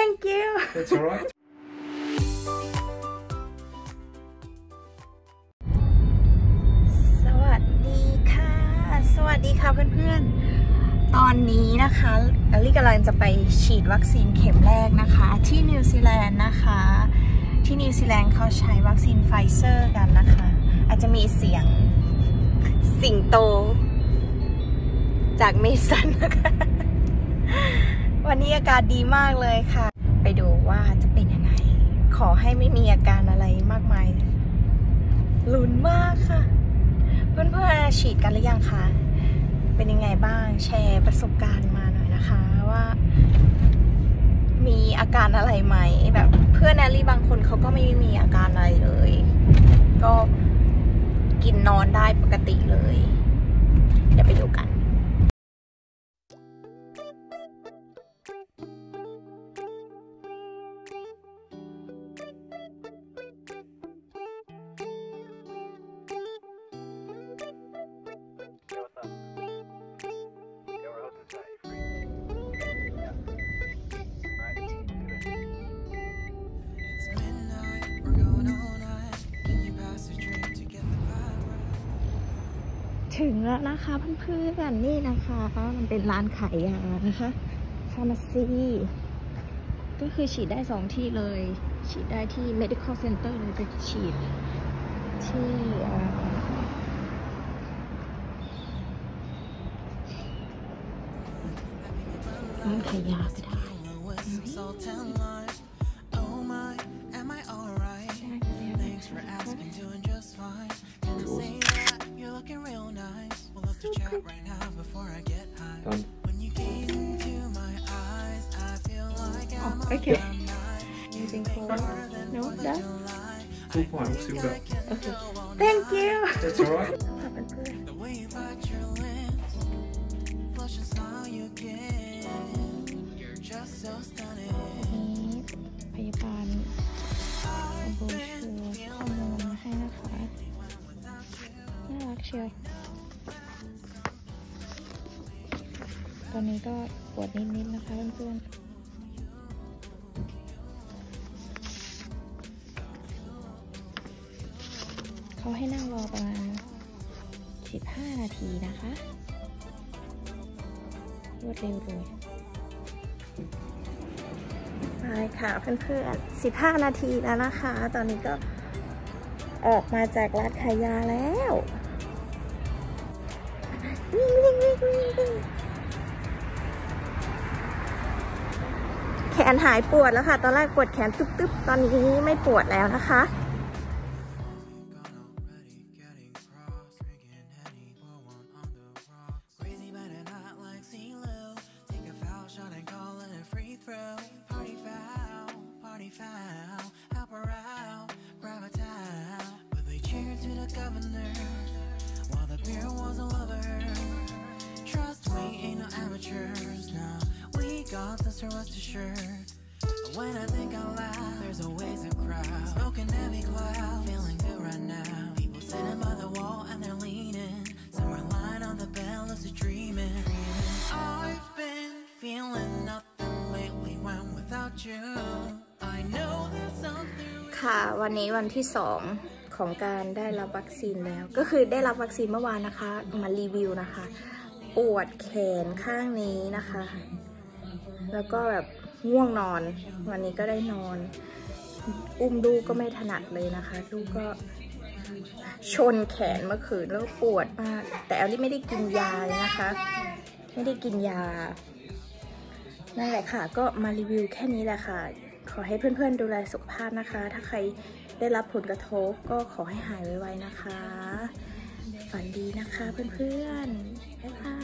Thank you That's alright สวัสดีค่ะเพื่อนๆตอนนี้นะคะอลี่กำลังจะไปฉีดวัคซีนเข็มแรกนะคะที่นิวซีแลนด์นะคะที่นิวซีแลนด์เขาใช้วัคซีนไฟเซอร์กันนะคะอาจจะมีเสียงสิงโตจากเมสันนะคะวันนี้อากาศดีมากเลยค่ะไปดูว่าจะเป็นยังไงขอให้ไม่มีอาการอะไรมากมายลุ้นมากค่ะเพื่อนๆฉีดกันหรือยังคะเป็นยังไงบ้างแชร์ประสบการณ์มาหน่อยนะคะว่ามีอาการอะไรไหมแบบเพื่อนแอลลี่บางคนเขาก็ไม่มีอาการอะไรเลยก็กินนอนได้ปกติเลยเดี๋ยวไปดูกันถึงแล้วนะคะเพื่อนๆนี่นะคะมันเป็นร้านขายยานะคะฟาร์มาซีก็คือฉีดได้2ที่เลยฉีดได้ที่ medical center เลยจะฉีดที่ร้านขายยาก็ได้Okay. Using cold? No, done? All fine, we'll seal that. Okay. Thank you. That's alright. พยาบาลเอาโบชัวข้อมูลมาให้นะคะน่ารักเชียวตอนนี้ก็ปวดนิดๆนะคะเพื่อนๆเขาให้นั่งรอประมาณ15 นาทีนะคะรวดเร็วเลยไปค่ะเพื่อนๆ15 นาทีแล้วนะคะตอนนี้ก็ออกมาจากร้านขายยาแล้ววิ่งแขนหายปวดแล้วค่ะตอนแรกปวดแขนตึ๊บๆตอนนี้ไม่ปวดแล้วนะคะWhen I think out loud, there's always a crowd smoking every cloud, feeling good right now. People sitting by the wall and they're leaning. Some are lying on the bed, lucid dreaming. I've been feeling nothing lately when without you. I know there's something. ค่ะวันนี้วันที่2ของการได้รับวัคซีนแล้วก็คือได้รับวัคซีนเมื่อวานนะคะมารีวิวนะคะปวดแขนข้างนี้นะคะแล้วก็แบบง่วงนอนวันนี้ก็ได้นอนอุ้มลูกก็ไม่ถนัดเลยนะคะลูกก็ชนแขนเมื่อคืนแล้วปวดมากแต่แอลลี่ไม่ได้กินยาเลยนะคะไม่ได้กินยานั่นแหละค่ะก็มารีวิวแค่นี้แหละค่ะขอให้เพื่อนๆดูแลสุขภาพนะคะถ้าใครได้รับผลกระทบก็ขอให้หายไวๆนะคะฝันดีนะคะเพื่อนๆบ๊ายบาย